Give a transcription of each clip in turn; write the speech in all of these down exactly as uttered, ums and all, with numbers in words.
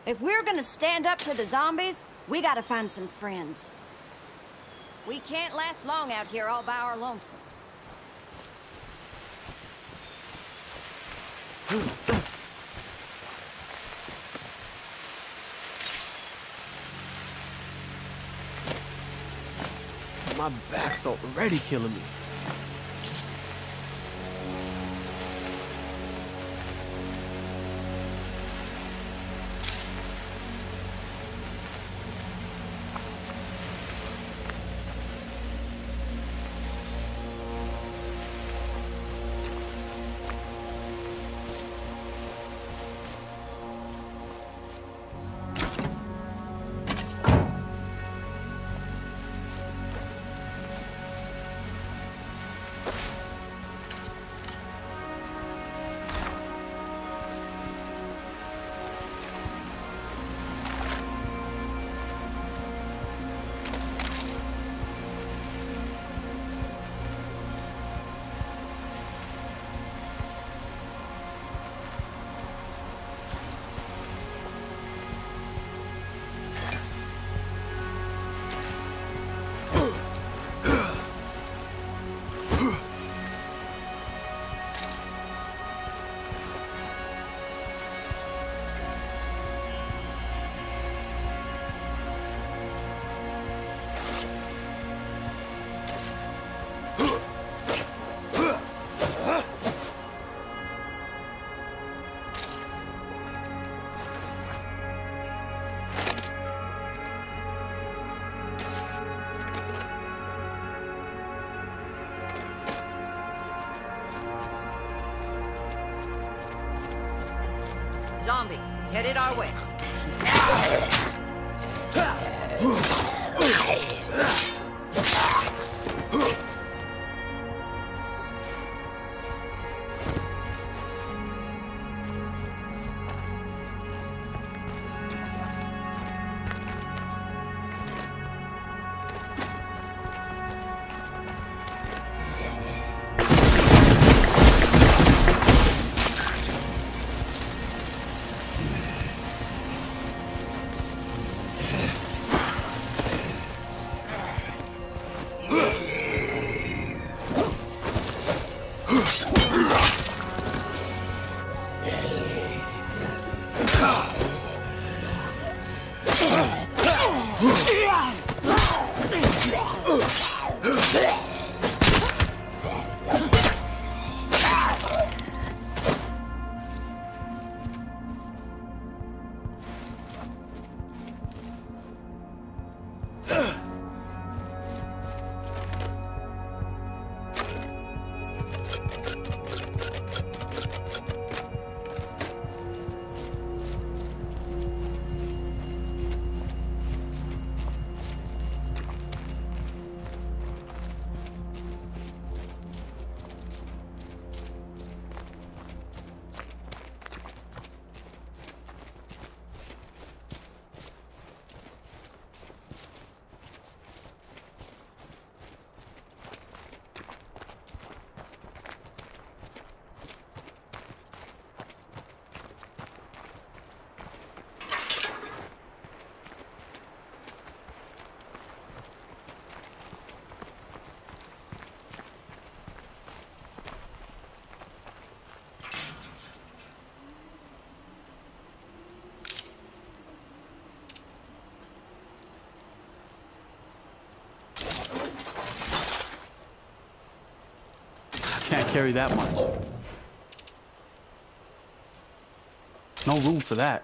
If we're gonna stand up to the zombies, we gotta find some friends. We can't last long out here all by our lonesome. My back's already killing me. Zombie, headed our way. Can't carry that much. No room for that.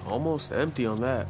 Almost empty on that.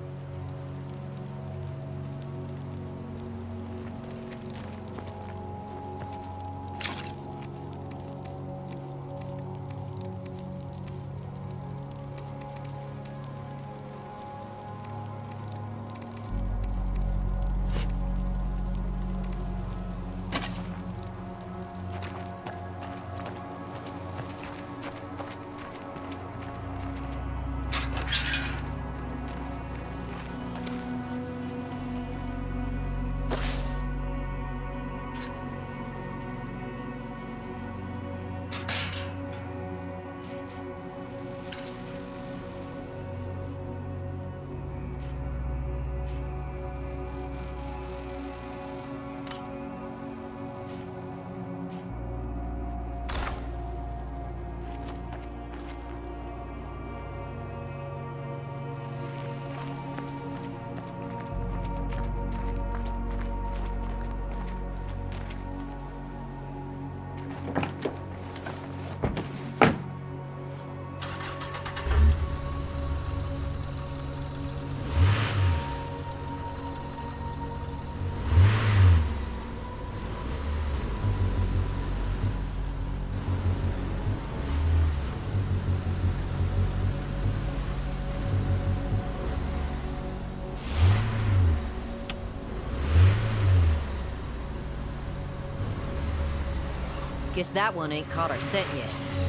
Guess that one ain't caught our scent yet.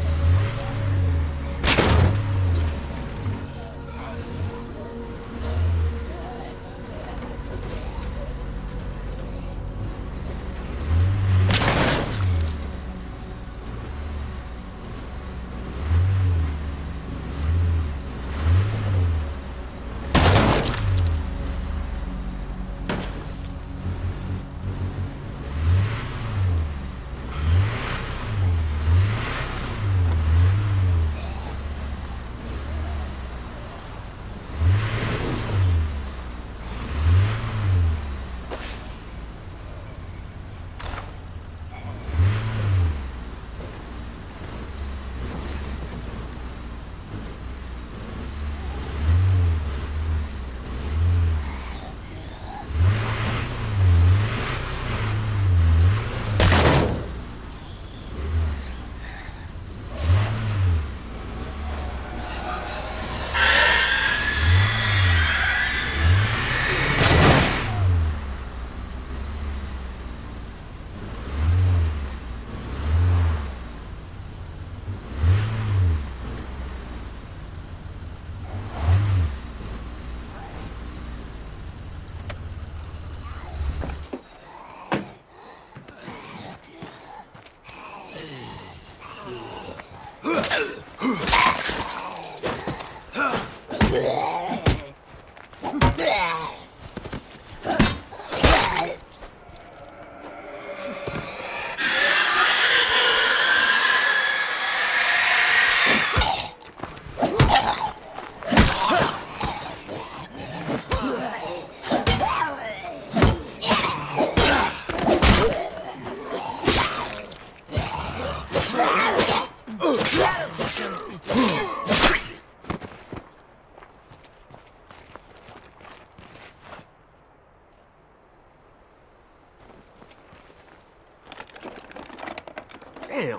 Damn.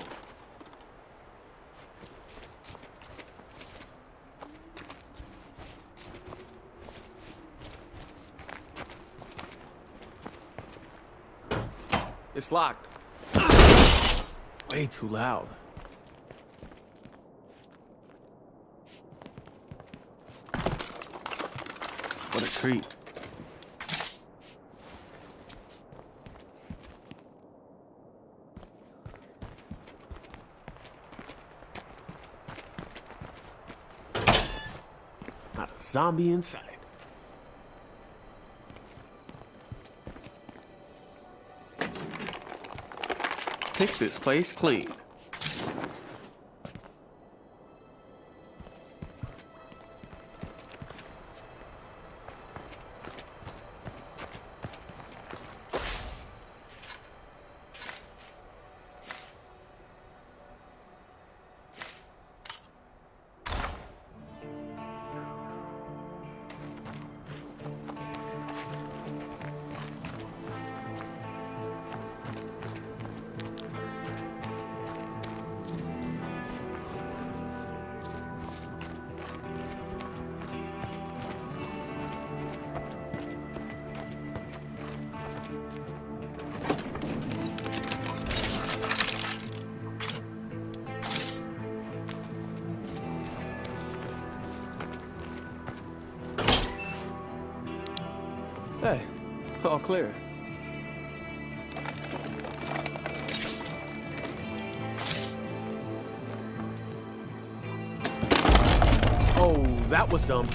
It's locked. Way too loud. What a treat. Not a zombie inside. Pick this place clean. Hey, all clear. Oh, that was dumb.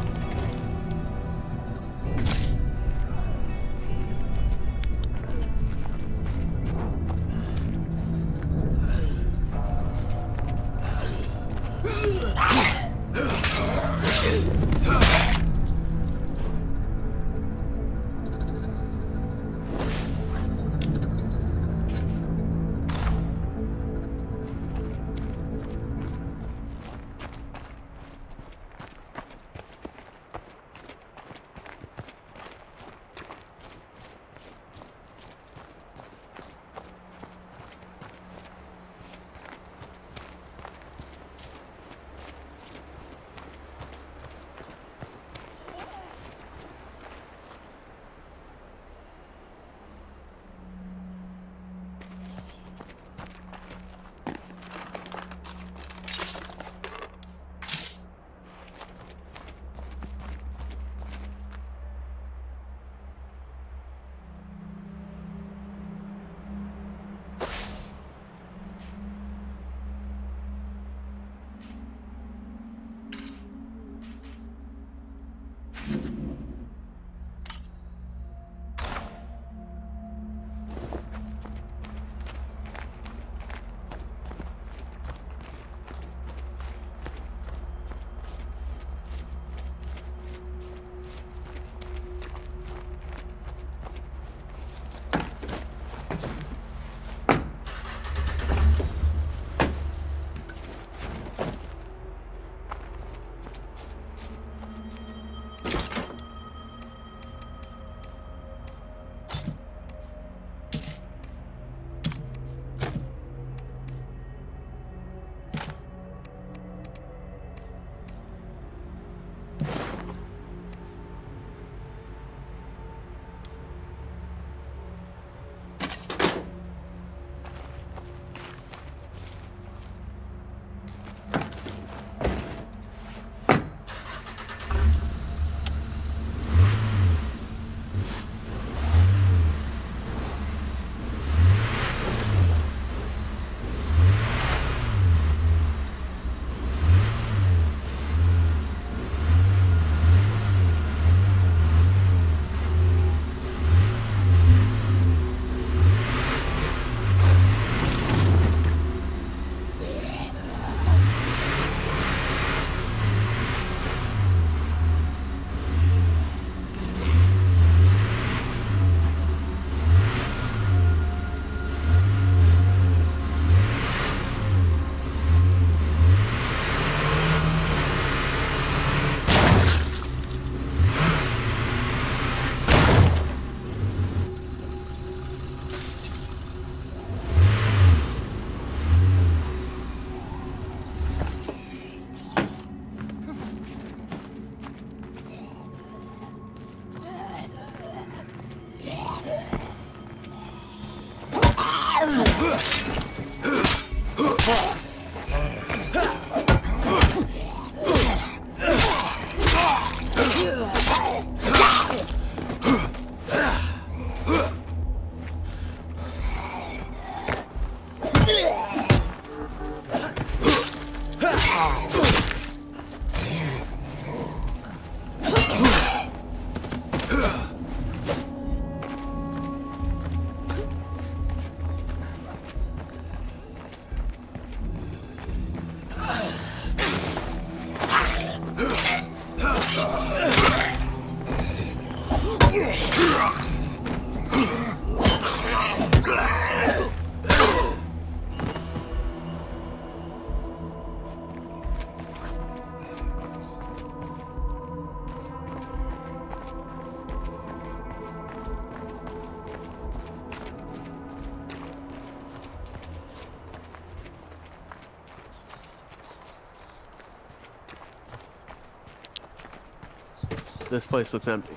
This place looks empty.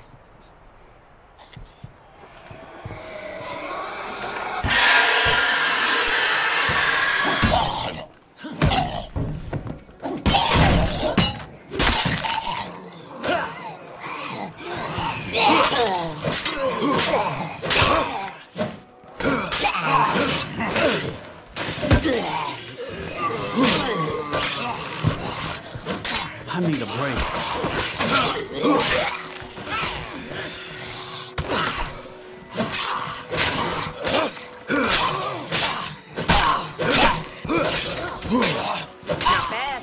I need a break. Not bad.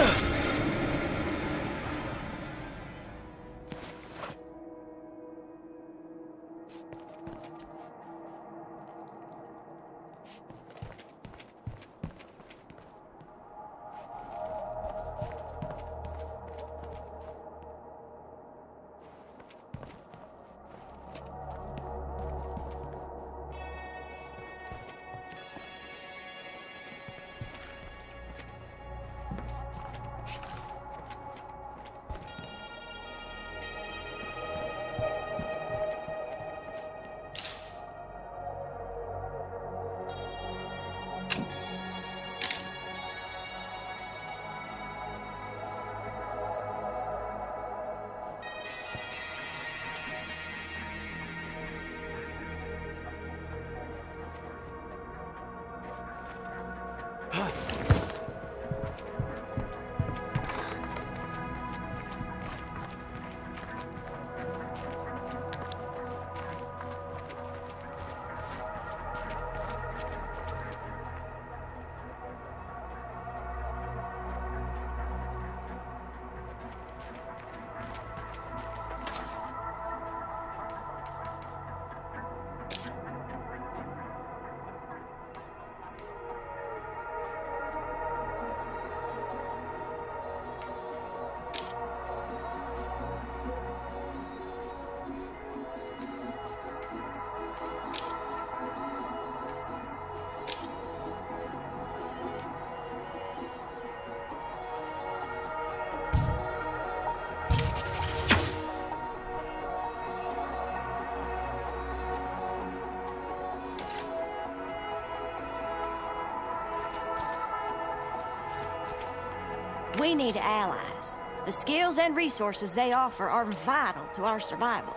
We need allies. The skills and resources they offer are vital to our survival.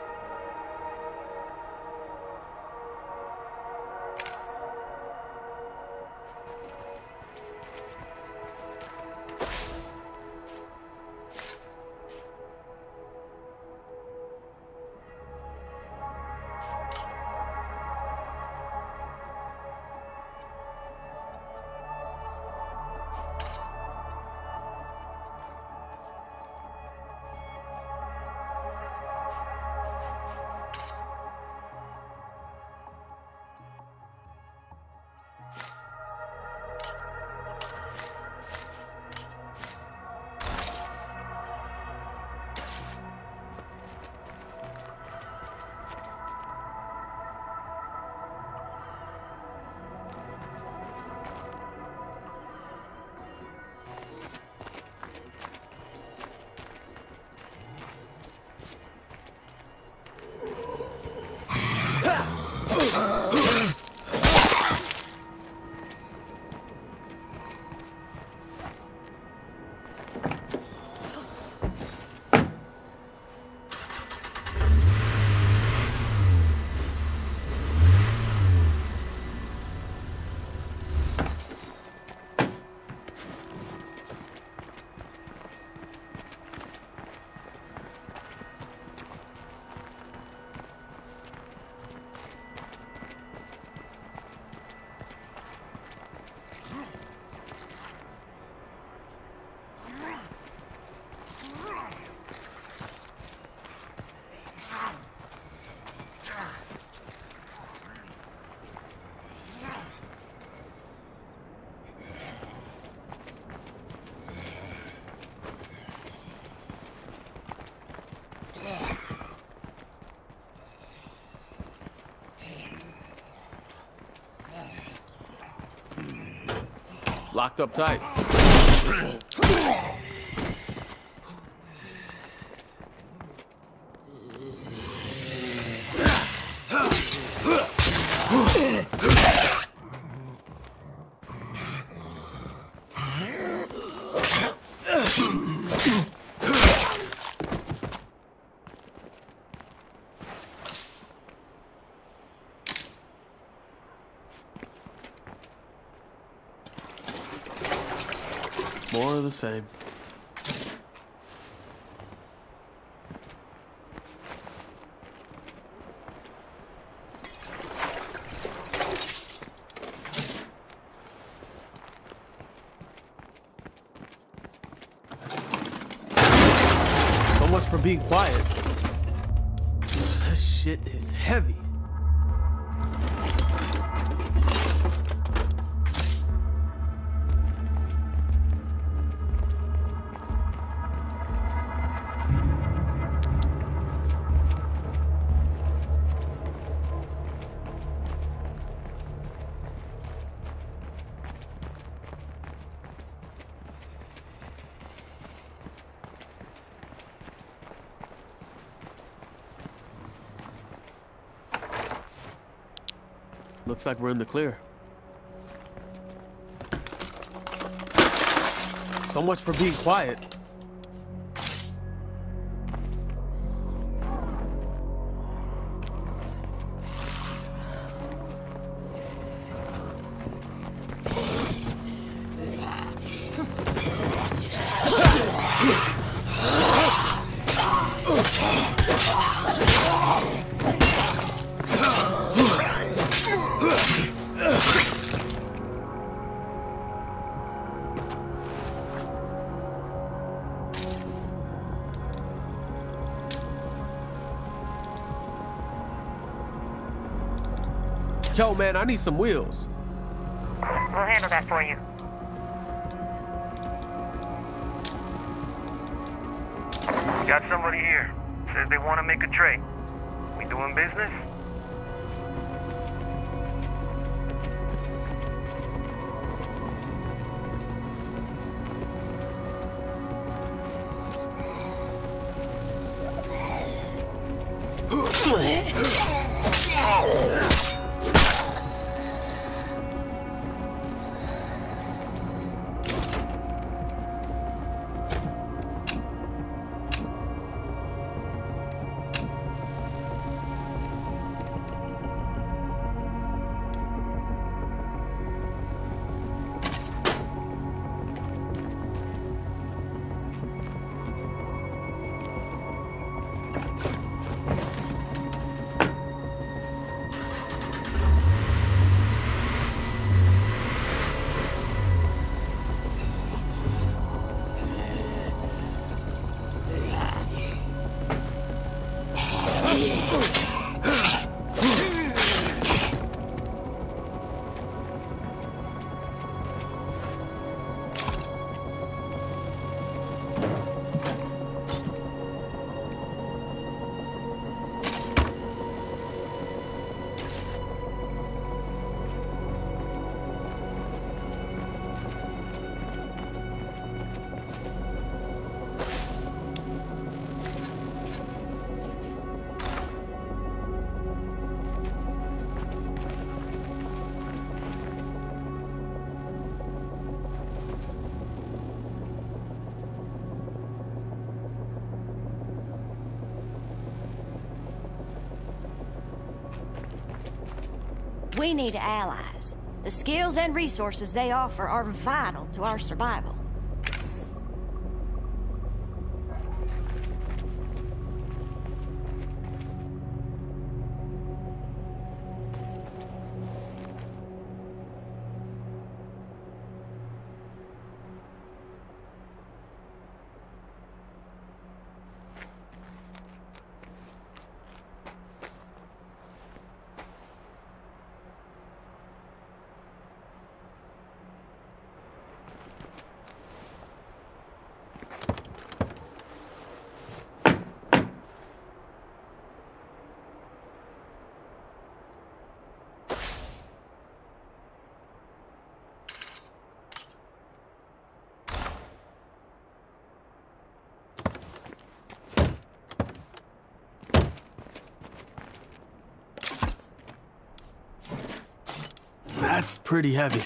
Locked up tight. More of the same. So much for being quiet. This shit is heavy. Looks like we're in the clear. So much for being quiet. Yo, man, I need some wheels. We'll handle that for you. Got somebody here. Says they want to make a trade. We doing business? We need allies. The skills and resources they offer are vital to our survival. That's pretty heavy.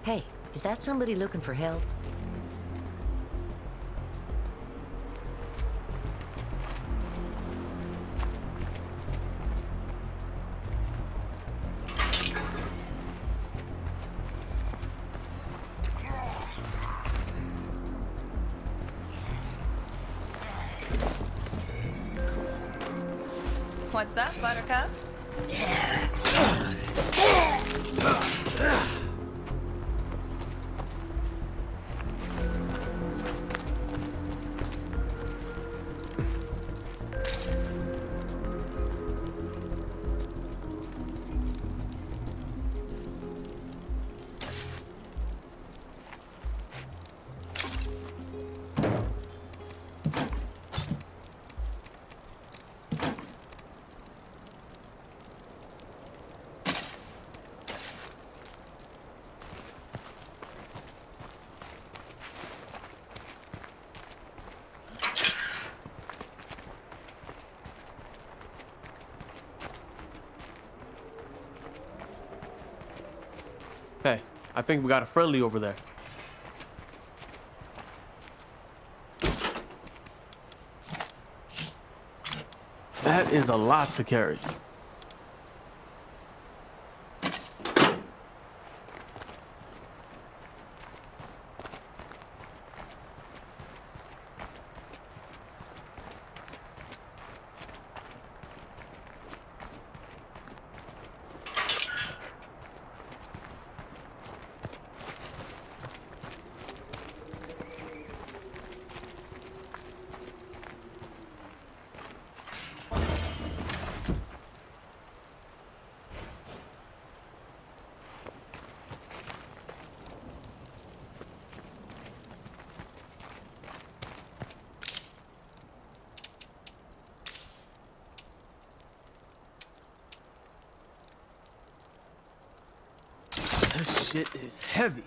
Hey, is that somebody looking for help? What's up, Buttercup? Hey, I think we got a friendly over there. That is a lot to carry. This shit is heavy.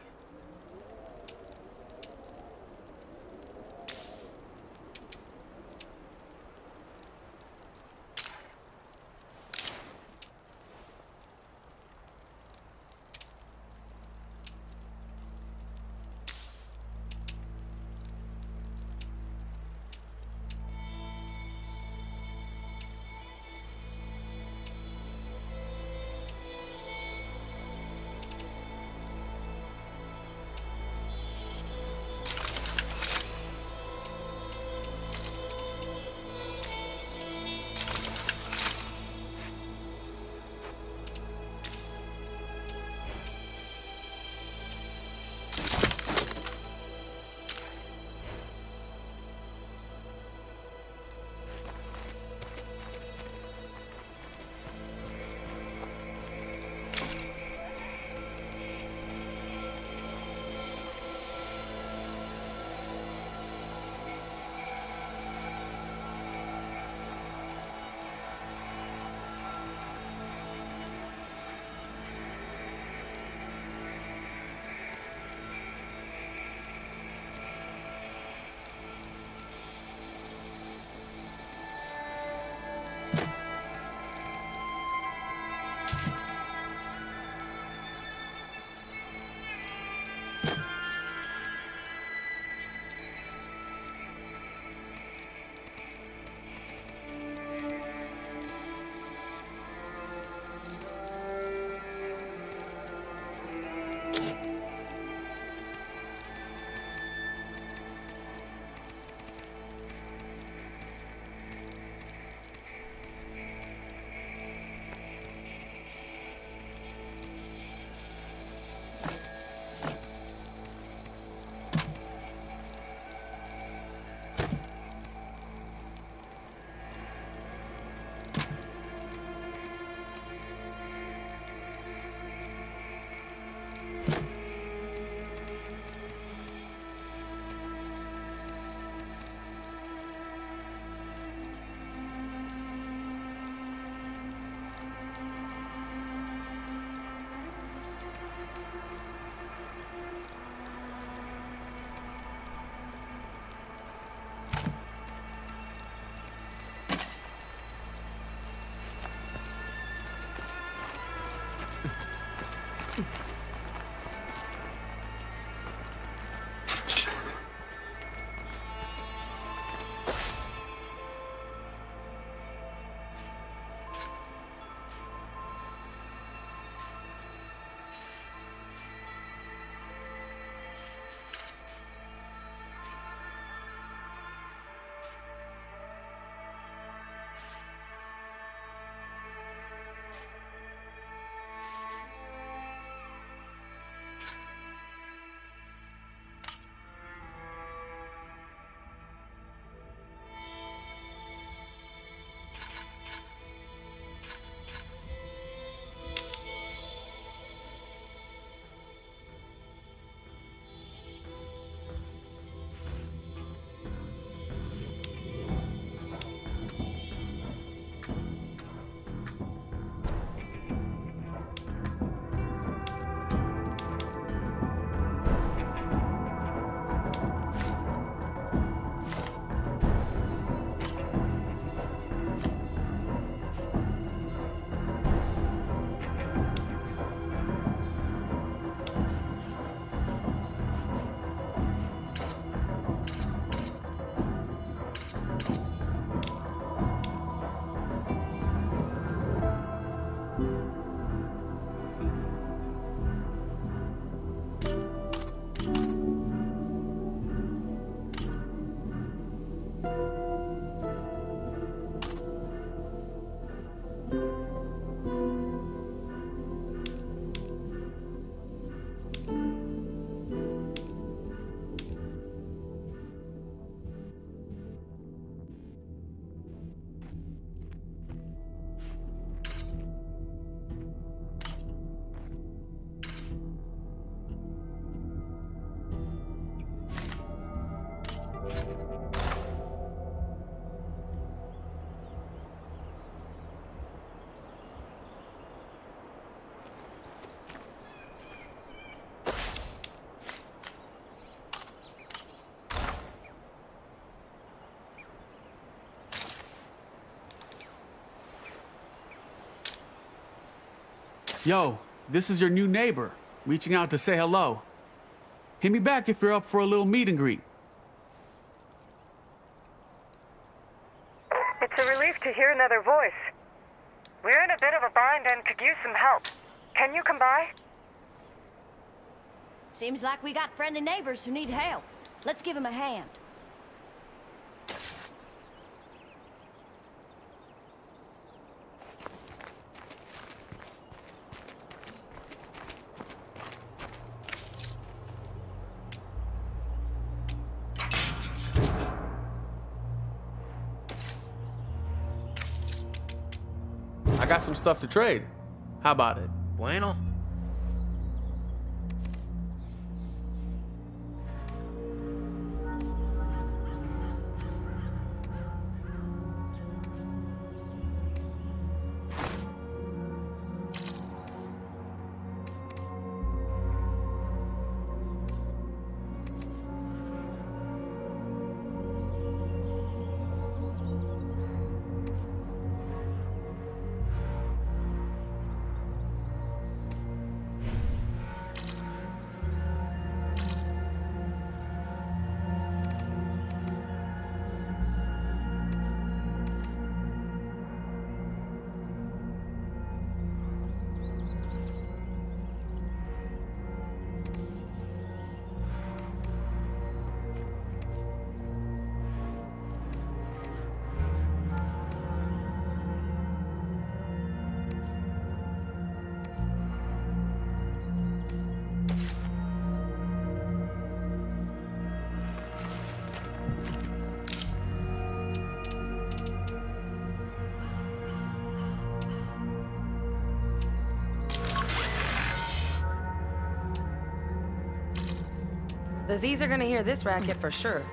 Yo, this is your new neighbor, reaching out to say hello. Hit me back if you're up for a little meet and greet. It's a relief to hear another voice. We're in a bit of a bind and could use some help. Can you come by? Seems like we got friendly neighbors who need help. Let's give them a hand. I got some stuff to trade. How about it? Bueno. The Z's are gonna hear this racket for sure.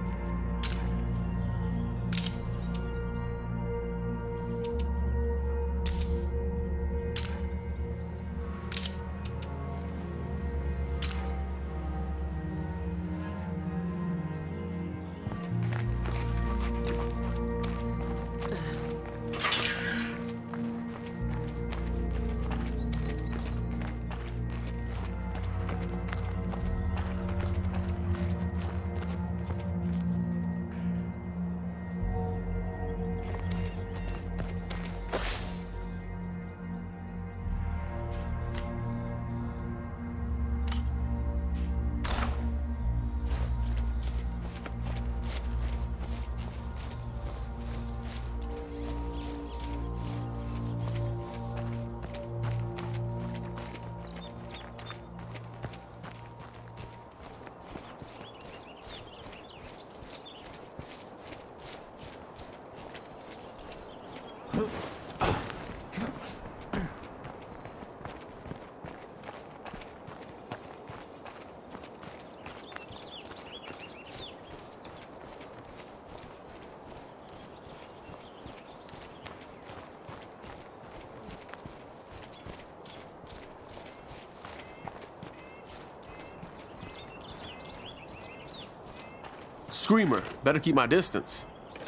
Screamer, better keep my distance.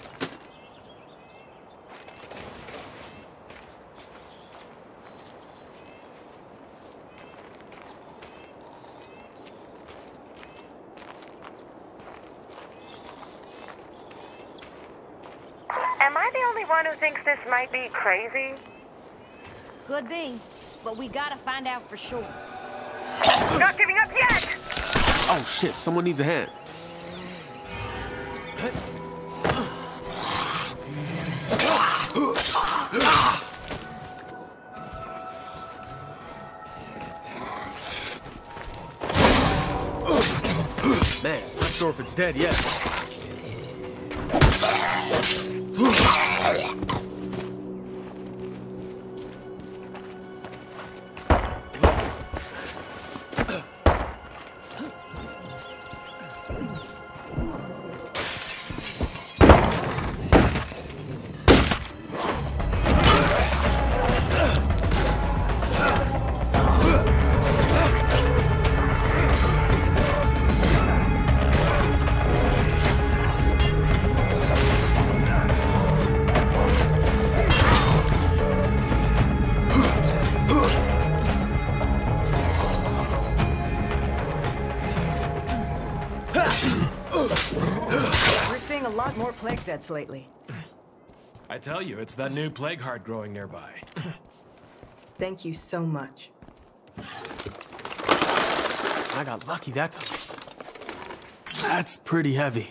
Am I the only one who thinks this might be crazy? Could be, but we gotta find out for sure. Not giving up yet! Oh shit, someone needs a hand. Man, not sure if it's dead yet. a lot more plague zeds lately. I tell you, it's that new plague heart growing nearby. Thank you so much. I got lucky that time. That's pretty heavy.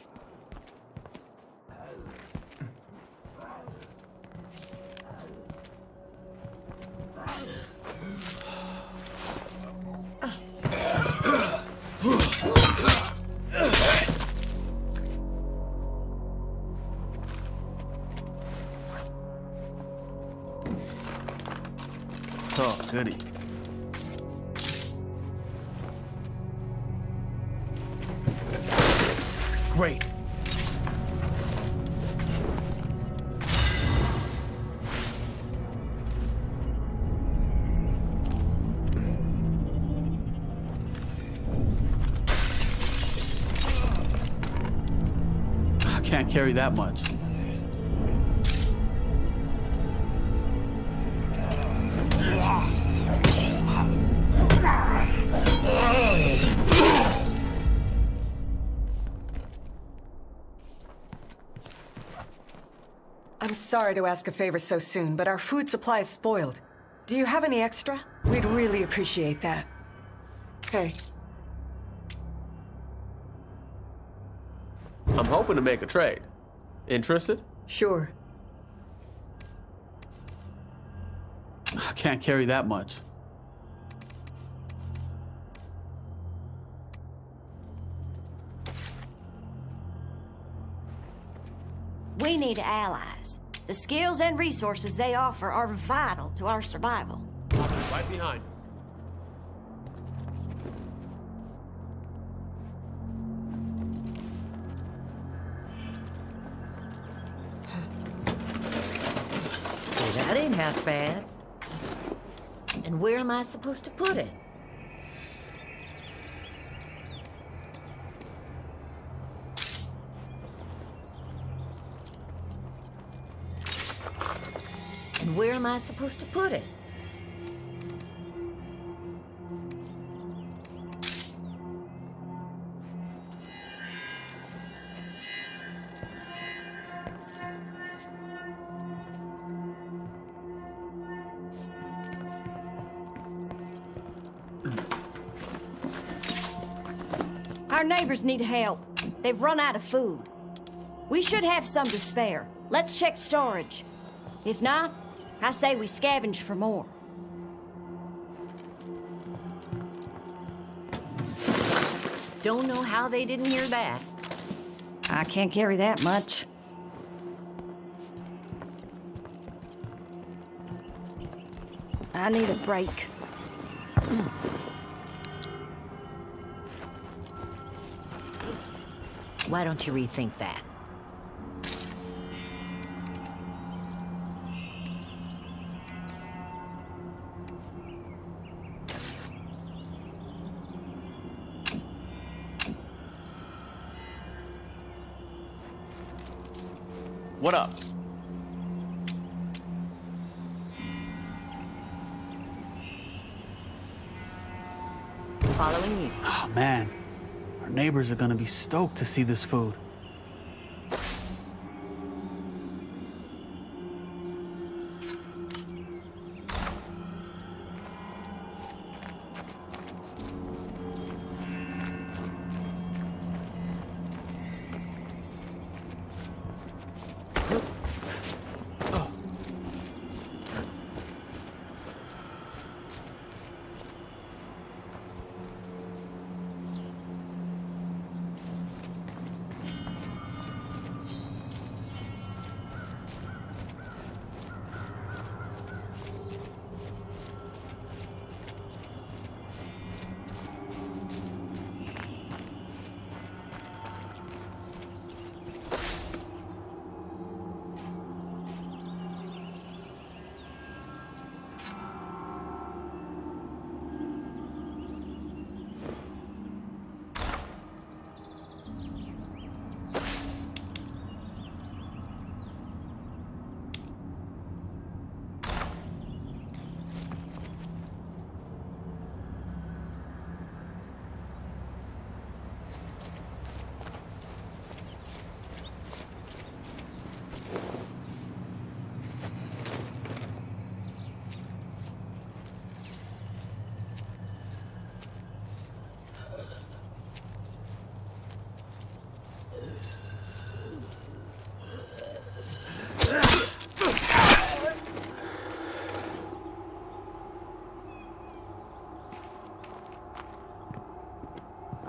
Oh, goody. Great. I can't carry that much. I'm sorry to ask a favor so soon, but our food supply is spoiled. Do you have any extra? We'd really appreciate that. Hey. I'm hoping to make a trade. Interested? Sure. I can't carry that much. We need allies. The skills and resources they offer are vital to our survival. Right behind. Well, that ain't half bad. And where am I supposed to put it? And where am I supposed to put it? Our neighbors need help. They've run out of food. We should have some to spare. Let's check storage. If not, I say we scavenge for more. Don't know how they didn't hear that. I can't carry that much. I need a break. Why don't you rethink that? What up? Following you. Oh, man. Our neighbors are gonna be stoked to see this food.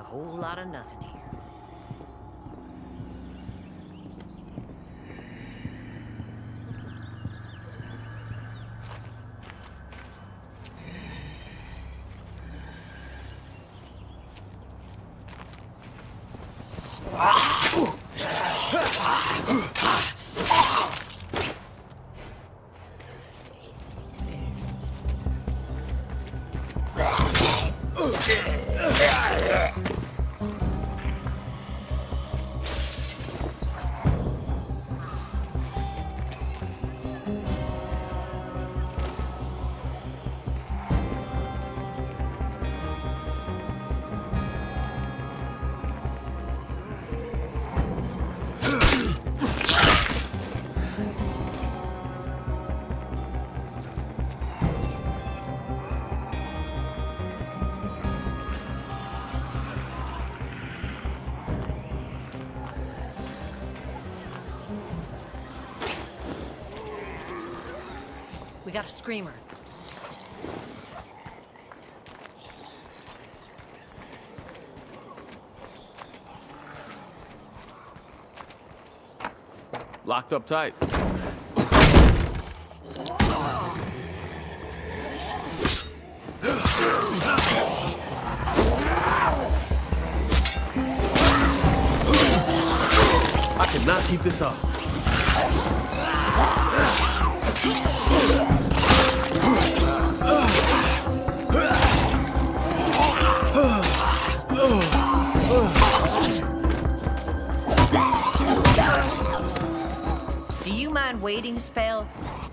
whole lot of nothing here. We got a screamer. Locked up tight. I cannot keep this up. Do you mind waiting a spell?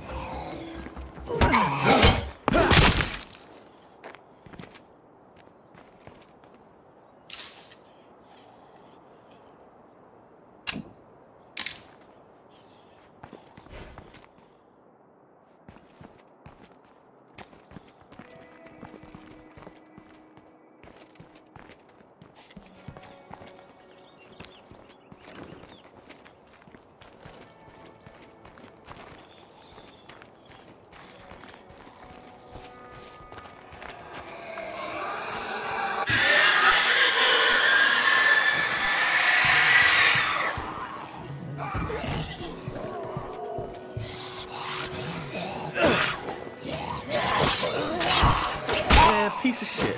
Piece of shit.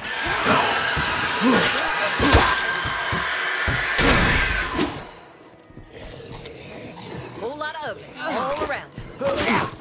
Whole lot of ugly all around us.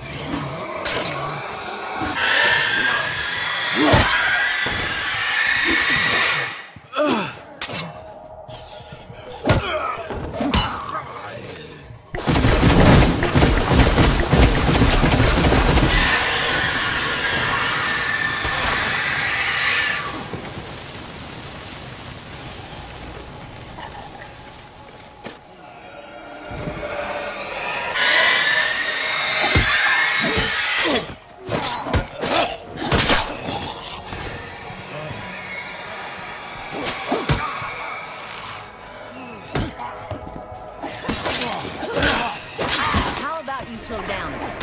Slow down a bit.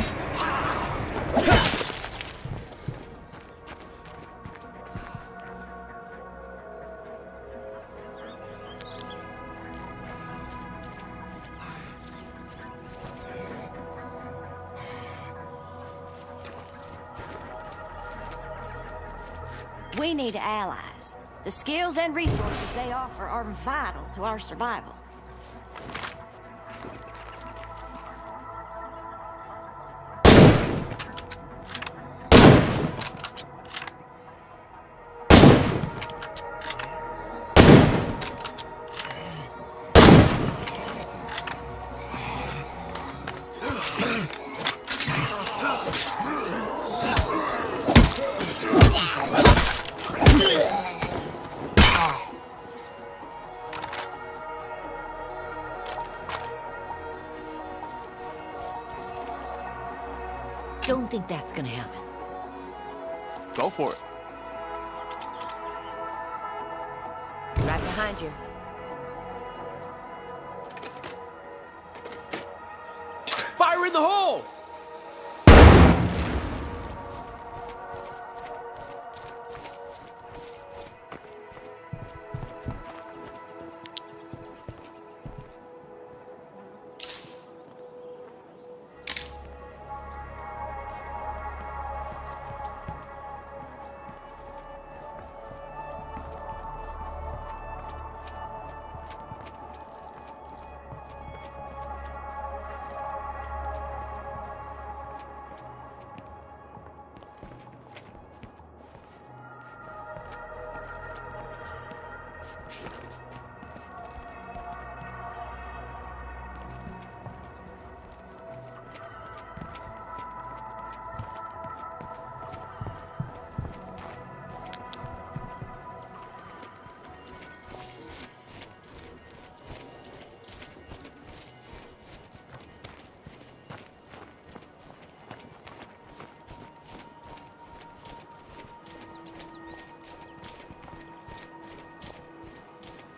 We need allies. The skills and resources they offer are vital to our survival. Don't think that's gonna happen. Go for it. Right behind you. Fire in the hole!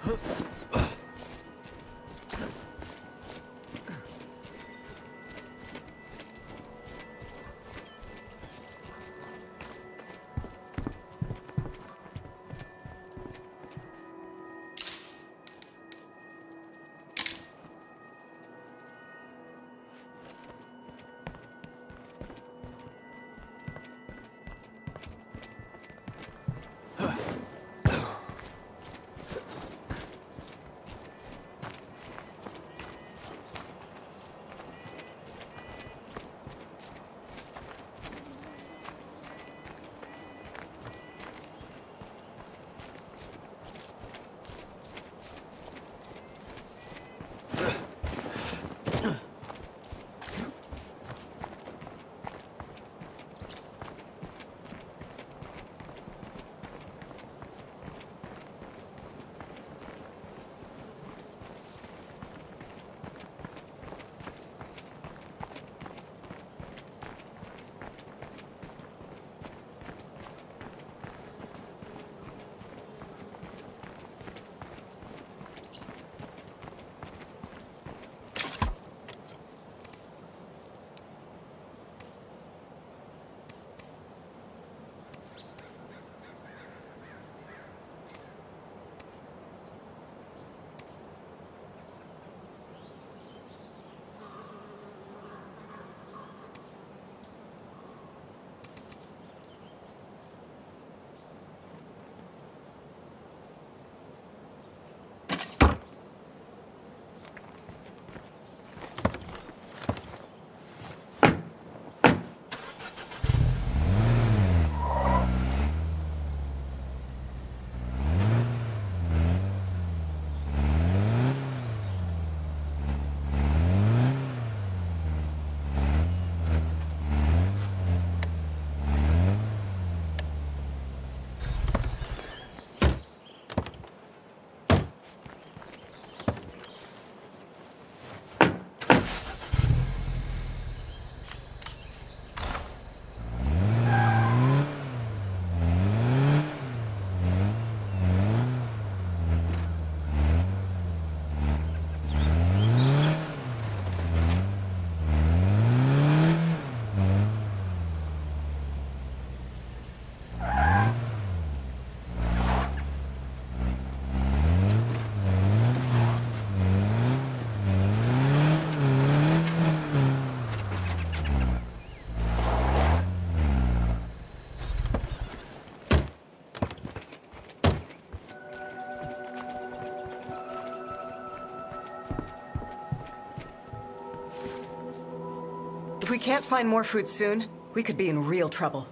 If we can't find more food soon, we could be in real trouble.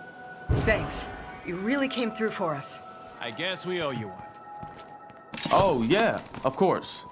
Thanks. You really came through for us. I guess we owe you one. Oh, yeah, of course.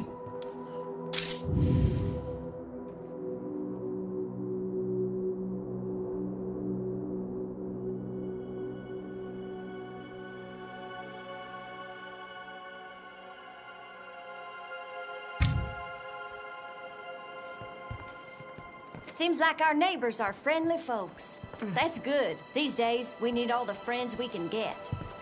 Seems like our neighbors are friendly folks. That's good. These days, we need all the friends we can get.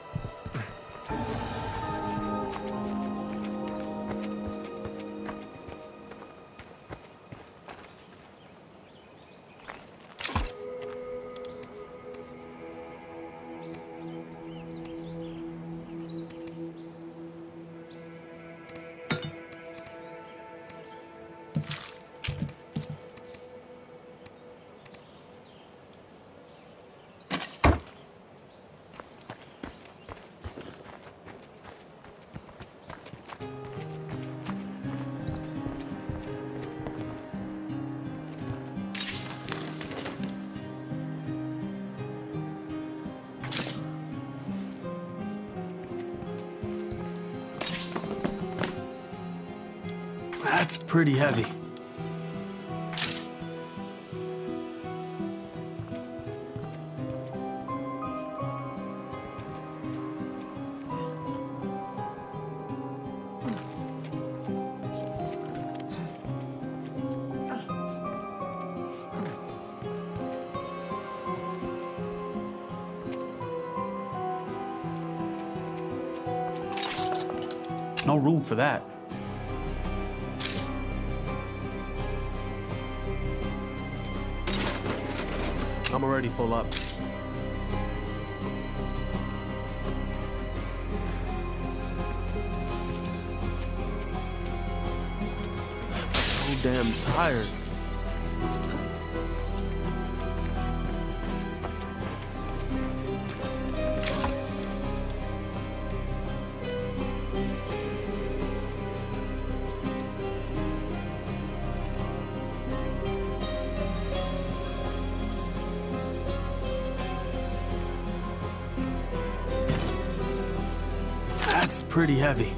That's pretty heavy. no room for that. I'm already full up. So damn tired. That's pretty heavy.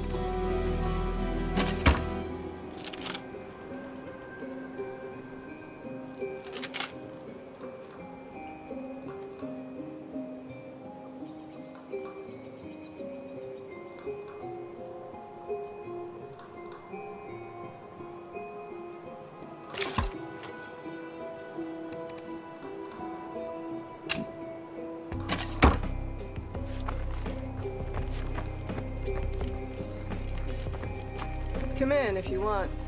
Come in if you want.